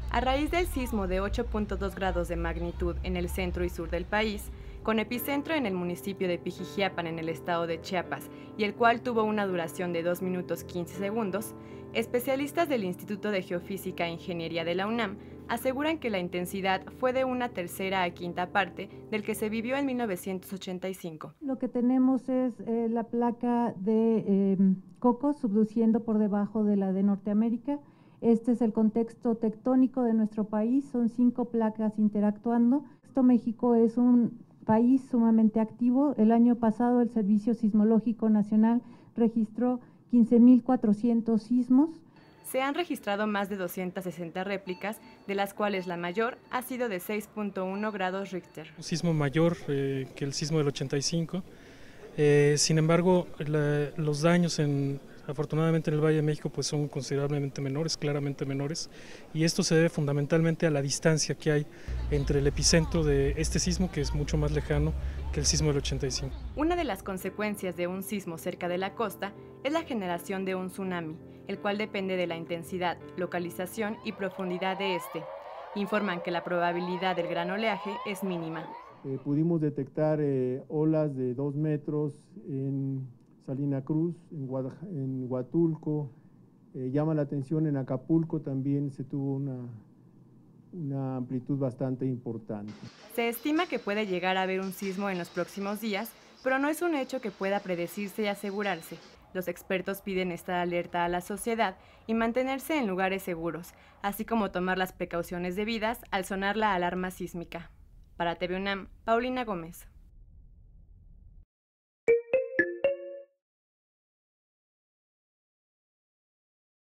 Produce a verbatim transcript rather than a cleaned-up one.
A raíz del sismo de ocho punto dos grados de magnitud en el centro y sur del país, con epicentro en el municipio de Pijijiapan en el estado de Chiapas, y el cual tuvo una duración de dos minutos quince segundos, especialistas del Instituto de Geofísica e Ingeniería de la UNAM aseguran que la intensidad fue de una tercera a quinta parte del que se vivió en mil novecientos ochenta y cinco. Lo que tenemos es eh, la placa de eh, Cocos subduciendo por debajo de la de Norteamérica. Este es el contexto tectónico de nuestro país, son cinco placas interactuando. Esto México es un país sumamente activo. El año pasado el Servicio Sismológico Nacional registró quince mil cuatrocientos sismos. Se han registrado más de doscientas sesenta réplicas, de las cuales la mayor ha sido de seis punto uno grados Richter. Un sismo mayor eh, que el sismo del ochenta y cinco. Eh, sin embargo, la, los daños en, afortunadamente en el Valle de México pues son considerablemente menores, claramente menores, y esto se debe fundamentalmente a la distancia que hay entre el epicentro de este sismo, que es mucho más lejano que el sismo del ochenta y cinco. Una de las consecuencias de un sismo cerca de la costa es la generación de un tsunami, el cual depende de la intensidad, localización y profundidad de este. Informan que la probabilidad del gran oleaje es mínima. Eh, pudimos detectar eh, olas de dos metros en Salina Cruz, en, Guada, en Huatulco. Eh, llama la atención en Acapulco también se tuvo una, una amplitud bastante importante. Se estima que puede llegar a haber un sismo en los próximos días, pero no es un hecho que pueda predecirse y asegurarse. Los expertos piden estar alerta a la sociedad y mantenerse en lugares seguros, así como tomar las precauciones debidas al sonar la alarma sísmica. Para T V UNAM, Paulina Gómez.